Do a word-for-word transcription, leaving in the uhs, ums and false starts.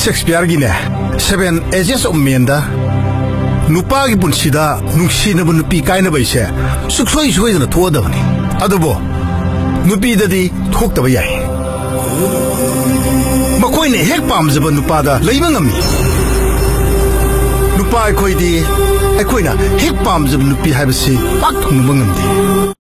Shakespeare gi ne Seven Ages of Men da nupa gi punsida nungsi na bun nupi kai na bai se suksoi soi na tho da bani adubo nupi da di thok ta ba yai makoi ne hek pam jaba nupa da leiba ngami nupa ai khoi di ai khoi na hek pam jaba nupi hai ba si pak thung ba ngam di